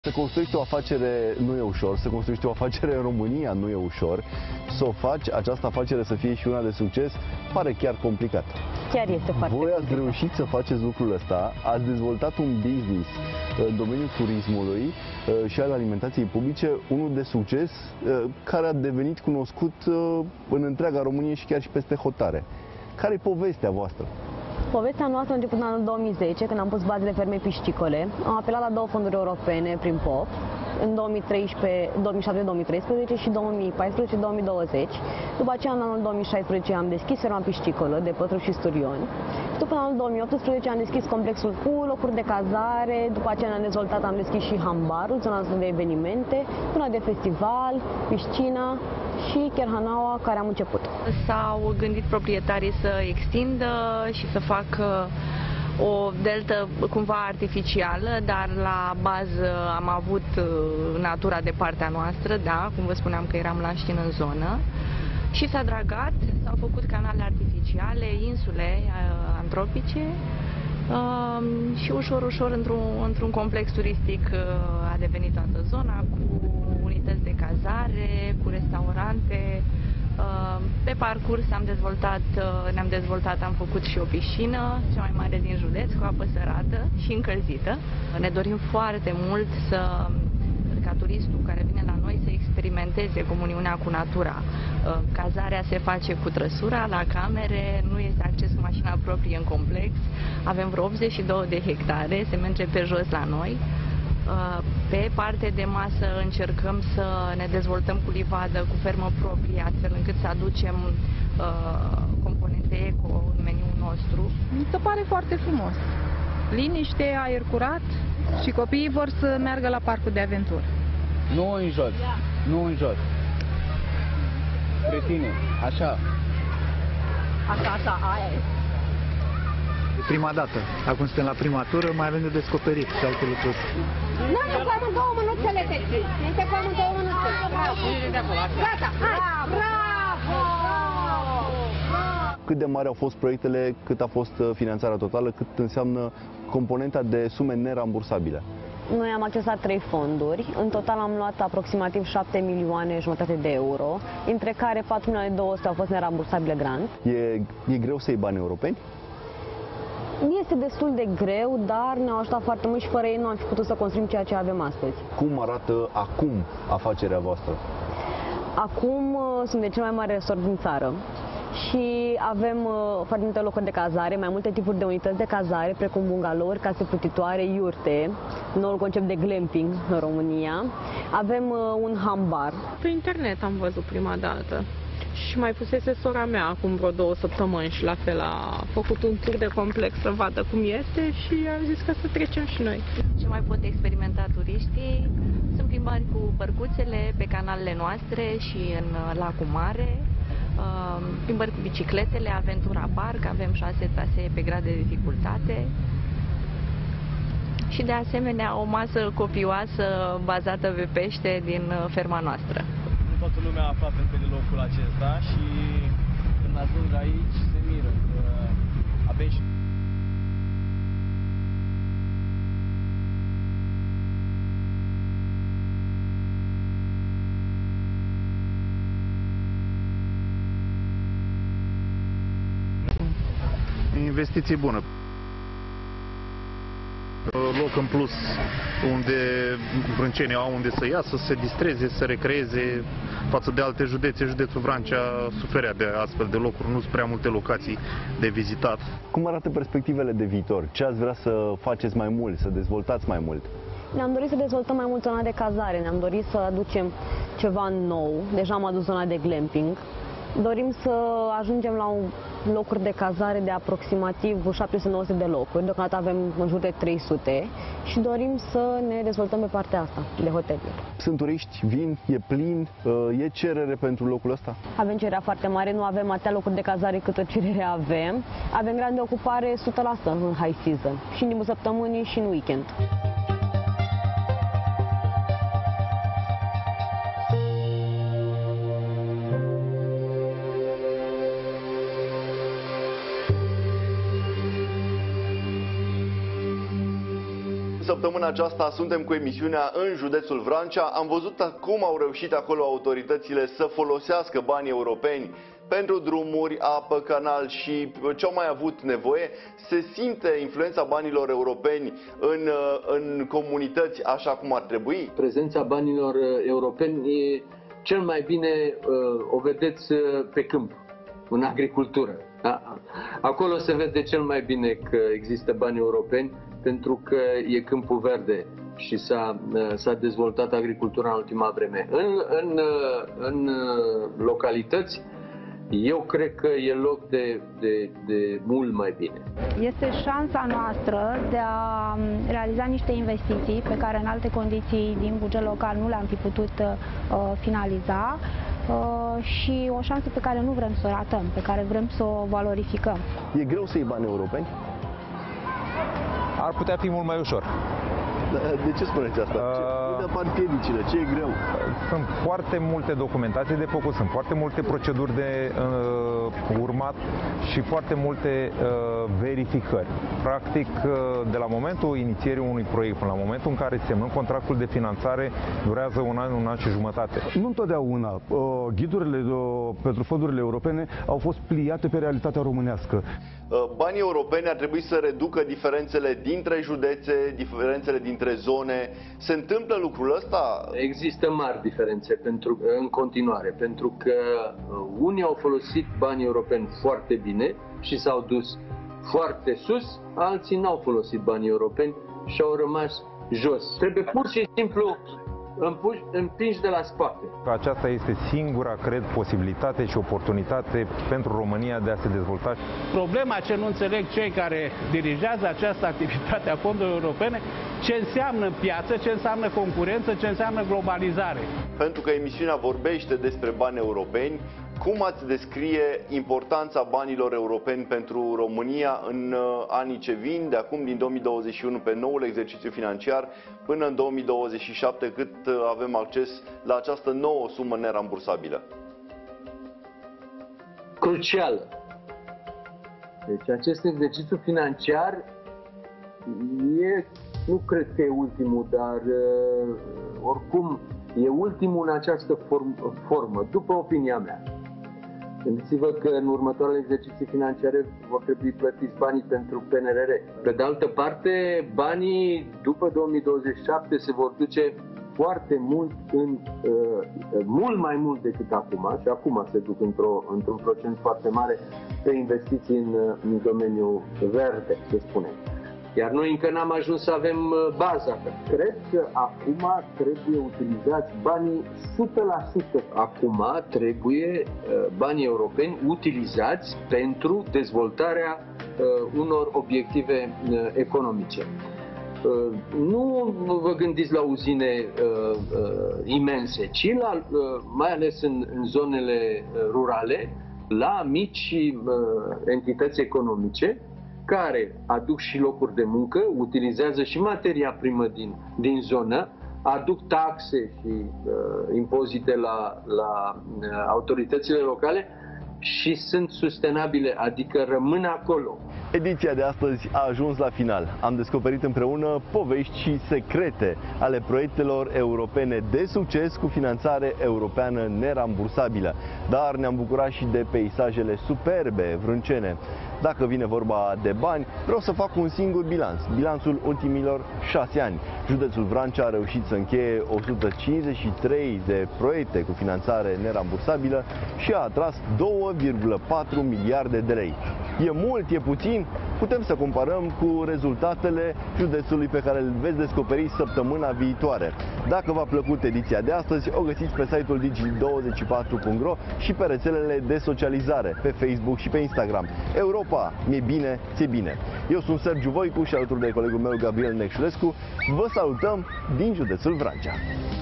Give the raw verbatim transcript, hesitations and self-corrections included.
Să construiești o afacere nu e ușor, să construiești o afacere în România nu e ușor, să o faci, această afacere să fie și una de succes, pare chiar complicat. Chiar este foarte Voi ați complicat. reușit să faceți lucrul ăsta, ați dezvoltat un business în domeniul turismului și al alimentației publice, unul de succes care a devenit cunoscut în întreaga Românie și chiar și peste hotare. Care e povestea voastră? Povestea noastră a început în anul două mii zece, când am pus bazele fermei piscicole. Am apelat la două fonduri europene prin P O P, în două mii treisprezece, două mii șapte două mii treisprezece și două mii paisprezece două mii douăzeci. După aceea, în anul două mii șaisprezece, am deschis ferma piscicolă de pătruni și sturioni. După anul două mii optsprezece am deschis complexul cu locuri de cazare, după aceea ne-am dezvoltat, am deschis și hambarul, zona de evenimente, zona de festival, piscina și Cherhanaua, care am început. S-au gândit proprietarii să extindă și să facă o deltă cumva artificială, dar la bază am avut natura de partea noastră, da, cum vă spuneam că eram la Știn în zonă. Și s-a dragat, s-au făcut canale artificiale, insule uh, antropice uh, și ușor, ușor, într-un într-un complex turistic uh, a devenit toată zona, cu unități de cazare, cu restaurante. Uh, pe parcurs am dezvoltat, uh, ne-am dezvoltat, am făcut și o piscină, cea mai mare din județ, cu apă sărată și încălzită. Ne dorim foarte mult să... ca turistul care vine la noi să experimenteze comuniunea cu natura. Cazarea se face cu trăsura, la camere, nu este acces cu mașina proprie în complex. Avem vreo optzeci și două de hectare, se merge pe jos la noi. Pe parte de masă încercăm să ne dezvoltăm cu livadă, cu fermă proprie, astfel încât să aducem componente eco în meniul nostru. Mi se pare foarte frumos. Liniște, aer curat și copiii vor să meargă la parcul de aventură. Nu în jos, nu în jos. Spre tine, așa. Așa, așa, aia e. Prima dată. Acum suntem la prima tură, mai avem de descoperit și alte lucruri. Nu, începem în două minuțele, Teti. Începem în două minuțele. Bravo. Gata, hai. Bravo! Cât de mari au fost proiectele, cât a fost finanțarea totală, cât înseamnă componenta de sume nerambursabile? Noi am accesat trei fonduri, în total am luat aproximativ șapte milioane jumătate de euro, dintre care patru milioane două sute au fost nerambursabile grant. E, e greu să iei bani europeni? Este destul de greu, dar ne-au ajutat foarte mult și fără ei nu am fi putut să construim ceea ce avem astăzi. Cum arată acum afacerea voastră? Acum sunt de cel mai mare resort din țară și avem uh, foarte multe locuri de cazare, mai multe tipuri de unități de cazare, precum bungalouri, case plutitoare, iurte, noul concept de glamping în România. Avem uh, un hambar. Pe internet am văzut prima dată și mai pusese sora mea acum vreo două săptămâni și la fel a făcut un tur de complex să vadă cum este și am zis că să trecem și noi. Ce mai pot experimenta turiștii sunt plimbări cu bărcuțele pe canalele noastre și în lacul mare, plimbări cu bicicletele, Aventura Park, avem șase trasee pe grad de dificultate și de asemenea o masă copioasă bazată pe pește din ferma noastră. Nu toată lumea a aflat încă de locul acesta și când ajung aici se miră că avem și Investiție bună. Loc în plus unde brâncenii au unde să iasă, să se distreze, să recreeze față de alte județe. Județul Vrancea suferea de astfel de locuri, nu sunt prea multe locații de vizitat. Cum arată perspectivele de viitor? Ce ați vrea să faceți mai mult, să dezvoltați mai mult? Ne-am dorit să dezvoltăm mai mult zona de cazare, ne-am dorit să aducem ceva nou, deja am adus zona de glamping. Dorim să ajungem la un locuri de cazare de aproximativ șapte sute nouă sute de locuri, deocamdată avem în jur de trei sute și dorim să ne dezvoltăm pe partea asta de hoteluri. Sunt turiști, vin, e plin, e cerere pentru locul ăsta? Avem cererea foarte mare, nu avem atâtea locuri de cazare cât o cerere avem. Avem grad de ocupare o sută la sută în high season și în timpul săptămânii și în weekend. săptămâna aceasta suntem cu emisiunea În județul Vrancea. Am văzut cum au reușit acolo autoritățile să folosească banii europeni pentru drumuri, apă, canal și ce au mai avut nevoie. Se simte influența banilor europeni în, în comunități așa cum ar trebui? Prezența banilor europeni e cel mai bine o vedeți pe câmp, în agricultură. Da? Acolo se vede cel mai bine că există bani europeni, pentru că e câmpul verde și s-a, s-a dezvoltat agricultura în ultima vreme. În, în, în localități, eu cred că e loc de, de, de mult mai bine. Este șansa noastră de a realiza niște investiții pe care în alte condiții din buget local nu le-am fi putut uh, finaliza uh, și o șansă pe care nu vrem să o ratăm, pe care vrem să o valorificăm. E greu să iei bani europeni? Ar putea fi mult mai ușor. De ce spuneți asta? Ce, unde apar piedicile? Ce e greu? Sunt foarte multe documentații de făcut, sunt foarte multe proceduri de uh, urmat și foarte multe uh, verificări. Practic, uh, de la momentul inițierii unui proiect până la momentul în care semnăm contractul de finanțare, durează un an, un an și jumătate. Nu întotdeauna uh, ghidurile uh, pentru fondurile europene au fost pliate pe realitatea românească. Banii europeni ar trebui să reducă diferențele dintre județe, diferențele dintre zone. Se întâmplă lucrul ăsta? Există mari diferențe pentru, în continuare, pentru că unii au folosit banii europeni foarte bine și s-au dus foarte sus, alții n-au folosit banii europeni și au rămas jos. Trebuie pur și simplu împinși de la spate. Aceasta este singura, cred, posibilitate și oportunitate pentru România de a se dezvolta. Problema ce nu înțeleg cei care dirigează această activitate a fondurilor europene, ce înseamnă piață, ce înseamnă concurență, ce înseamnă globalizare. Pentru că emisiunea vorbește despre bani europeni, cum ați descrie importanța banilor europeni pentru România în anii ce vin, de acum din două mii douăzeci și unu pe noul exercițiu financiar până în două mii douăzeci și șapte, cât avem acces la această nouă sumă nerambursabilă? Crucială. Deci acest exercițiu financiar e, nu cred că e ultimul, dar oricum e ultimul în această form, formă, după opinia mea. Gândiți-vă că în următoarele exerciții financiare vor trebui plătiți banii pentru P N R R. Pe de altă parte, banii după două mii douăzeci și șapte se vor duce foarte mult, în, uh, mult mai mult decât acum, și acum se duc într-o, într-un procent foarte mare pe investiții în, în domeniul verde, să spunem. Iar noi încă n-am ajuns să avem baza. Cred că acum trebuie utilizați banii o sută la sută. Acum trebuie banii europeni utilizați pentru dezvoltarea unor obiective economice. Nu vă gândiți la uzine imense, ci la, mai ales în, în zonele rurale, la mici entități economice care aduc și locuri de muncă, utilizează și materia primă din, din zonă, aduc taxe și uh, impozite la, la uh, autoritățile locale și sunt sustenabile, adică rămân acolo. Ediția de astăzi a ajuns la final. Am descoperit împreună povești și secrete ale proiectelor europene de succes cu finanțare europeană nerambursabilă. Dar ne-am bucurat și de peisajele superbe vrâncene. Dacă vine vorba de bani, vreau să fac un singur bilanț. Bilanțul ultimilor șase ani. Județul Vrancea a reușit să încheie o sută cincizeci și trei de proiecte cu finanțare nerambursabilă și a atras două virgulă patru miliarde de lei. E mult, e puțin? Putem să comparăm cu rezultatele județului pe care îl veți descoperi săptămâna viitoare. Dacă v-a plăcut ediția de astăzi, o găsiți pe site-ul digi douăzeci și patru punct ro și pe rețelele de socializare, pe Facebook și pe Instagram. Europa, mi-e bine, ți-e bine. Eu sunt Sergiu Voicu și alături de colegul meu Gabriel Necșulescu vă salutăm din județul Vrancea.